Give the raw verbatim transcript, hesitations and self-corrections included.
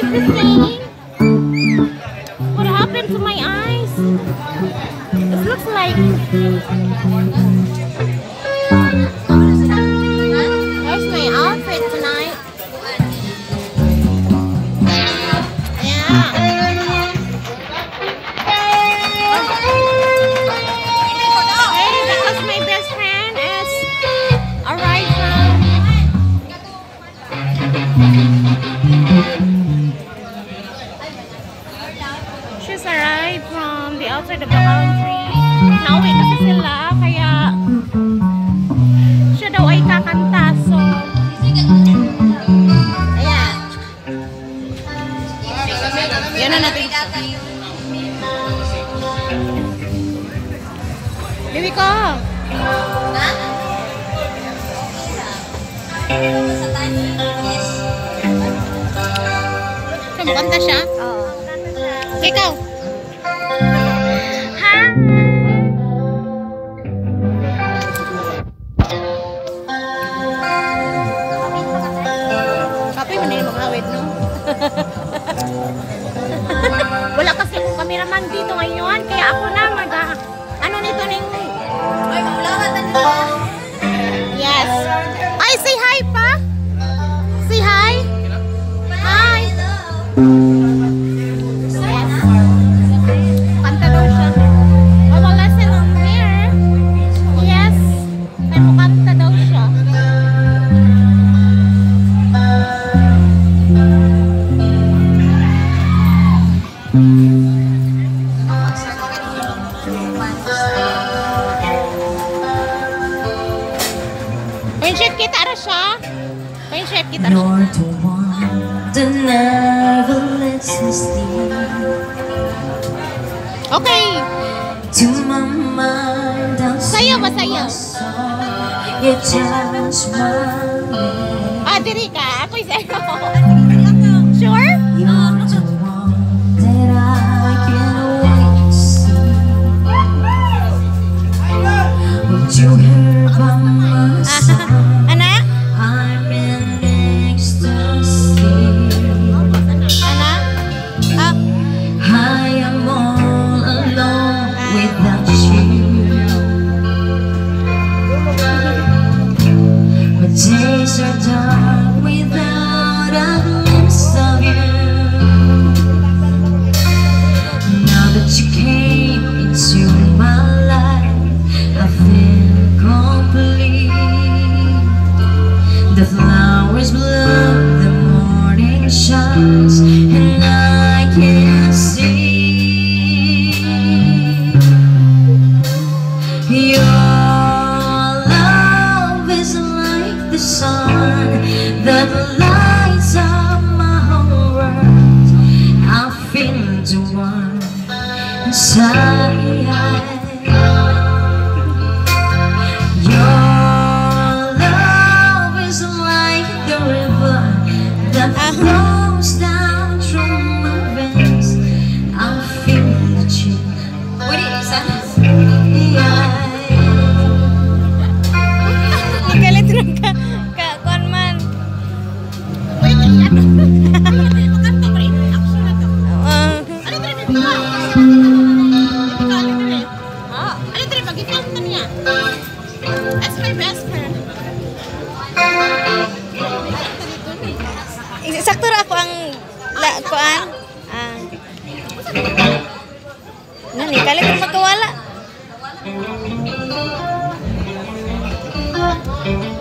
thing? What happened to my eyes? It looks like... There's my outfit tonight. Yeah. Hey, because my best friend is arrived from... She's arrived from the outside of the country. Nauwi kasi sila, kaya siya daw ay kakanta. So, ayan. Yan na natin. Bibi ko. Kumanta siya? Oo. Ikaw. Ha? Kapoy mo na yung mga awit, no? Wala kasi kong cameraman dito ngayon, kaya ako na mag ano nito ning... Ay, maulawat na nito. Yes. Ay, say hi pa. Say hi. Hi. Kanta daw siya. Mama lesson on here. Yes. May mukanta daw siya. Pain-chef kita ra siya. Pain-chef kita ra siya. You're the one that never lets me sleep. Okay. To my mind, I'm Sayo ba sayo? you just my name. Ah, diri ka. Ako'y sayo. Sure? You're the one that I can't wait to see. Would you hear by my side? Anak? I'm in ecstasy. Anak? Ah. I am all alone without you. My days are dark without a glimpse of you. Now that you came into my life, I feel complete. The flowers bloom, the morning shines, and I can see your love is like the sun that lights up my whole world. I feel the one inside. Flows down through my veins. I'm feeling the chill. What is that? Magkalitron ka. Ka, kuan man. Wait, ano? Magkanta pa rin. Action na to. Ano ito rin? Ano ito rin? Mag-ikanta niya. That's my best friend. Sakto ra ako ang la kuan. Ah. Nani kalit ra magkawala.